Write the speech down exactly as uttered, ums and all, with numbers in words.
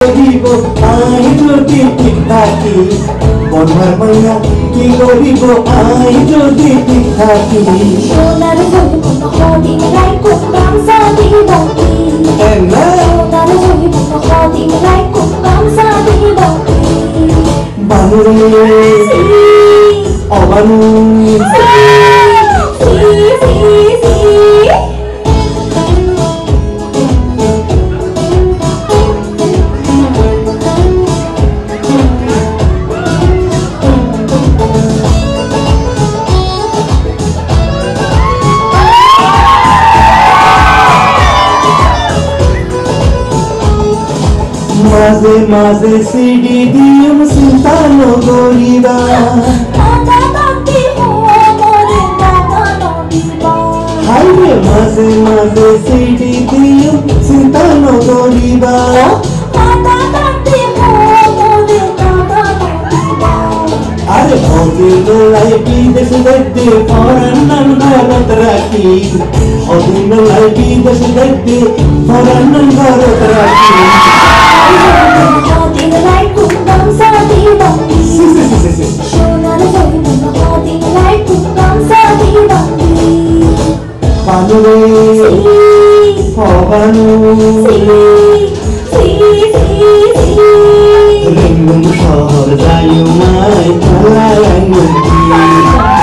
করিব আই যদি ঠিক থাকি বন্ধার মাইয়া কি করিব আই যদি ঠিক থাকি সোনার জমিন হদিন লাই কুম্বাম সাদি বাকি সোনার জমিন হদিন লাই কুম্বাম সাদি বাকি বানুরে অবানু মাঝে মাঝে সিডি দিম চিন্তা নগরিবা হাইরে মাঝে মাঝে সিডি দিম চিন্তা নগরিবা আরে হদিন লাই বিদেশ দেখতে ফরান নাম ঘরত রাখি হদিন লাই বিদেশ দেখতে ফরান নাম ঘরত রাখি হদিন লাই কুম্বাম সাদি বাকি সোনার জমিন হদিন লাই কুম্বাম সাদি বাকি বানুরে অবানু রিঙ্গুম শহর যায়ু মাই খেলায়